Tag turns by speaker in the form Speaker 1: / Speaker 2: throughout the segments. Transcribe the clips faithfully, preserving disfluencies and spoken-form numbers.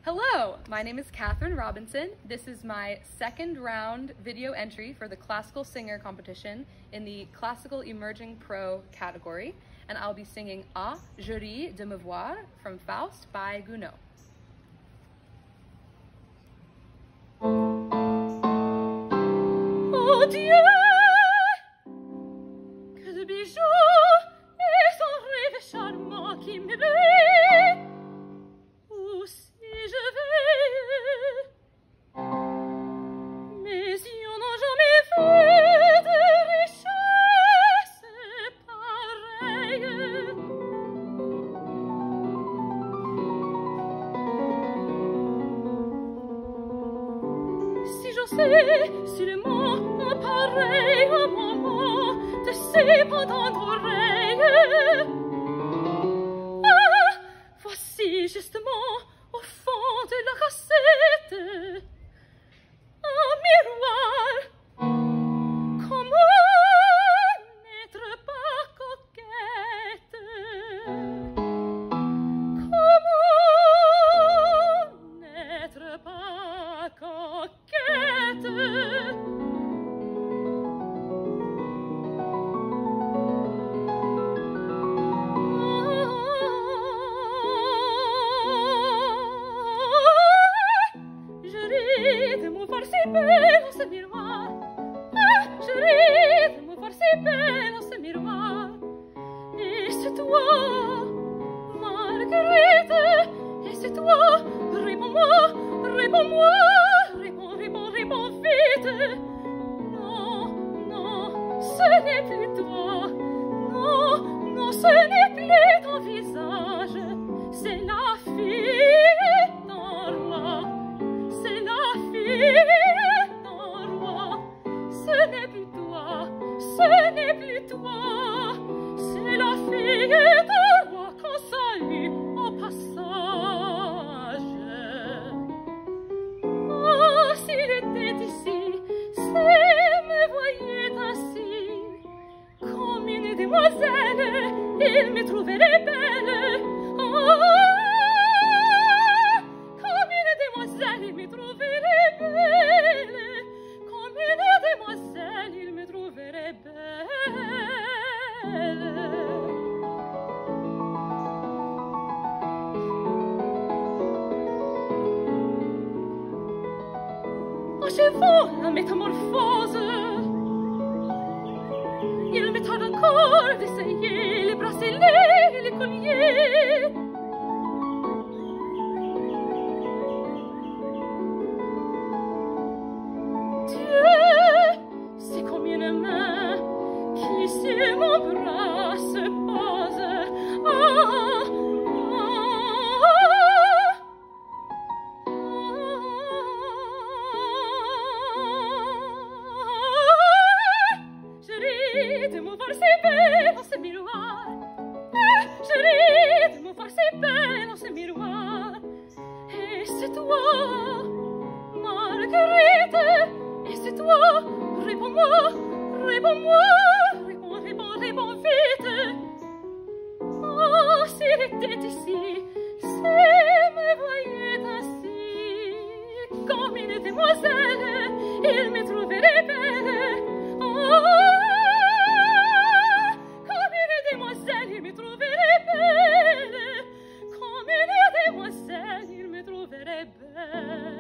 Speaker 1: Hello, my name is Catherine Robinson. This is my second round video entry for the Classical Singer competition in the Classical Emerging Pro category, and I'll be singing A Je ris de me voir from Faust by Gounod. Oh Dieu, que de bijoux et son rêve charmant qui m'éblouit. Où si je vais, mes yeux n'ont jamais vu de richesse pareille. Si j'osais seulement un pareil moment de ces pendantes oreilles, ah, voici justement au fond de la cassette un miroir. Comment n'être pas coquette? Comment n'être pas coquette? De me voir si belle dans ce miroir, ah, je ris de me voir si belle dans ce miroir. Et c'est toi, Marguerite, et c'est toi, réponds-moi, réponds-moi, réponds, réponds, réponds vite. Non, non, ce n'est plus toi, non, non, ce n'est plus ton visage, c'est la fille d'un roi. C'est la fille d'un roi, ce n'est plus toi, ce n'est plus toi, c'est la fille d'un roi qu'on salue au passage. Oh, s'il était ici, s'il me voyait ainsi, comme une demoiselle, il me trouverait belle. Oh, il me trouverait belle, comme une demoiselle, il me trouverait belle. Oh, je vois la métamorphose, il me tarde encore d'essayer les bracelets et les colliers. C'est comme une main qui sur mon bras se pose. Ah, ah, ah, je ris de me voir si belle dans ce miroir. Ah, je ris de me voir si belle dans ce miroir. Et c'est toi, Marguerite. Et c'est toi, réponds-moi, réponds-moi, réponds, réponds, réponds vite. Oh, s'il était ici, s'il me voyait ainsi, comme une demoiselle, il me trouverait belle. Oh, comme une demoiselle, il me trouverait belle. Comme une demoiselle, il me trouverait belle.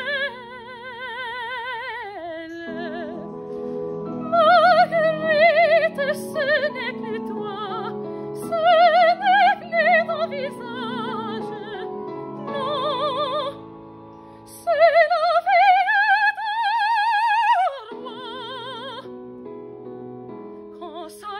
Speaker 1: Ce n'est plus toi, ce n'est plus ton visage, non, c'est la fille d'un roi qu'on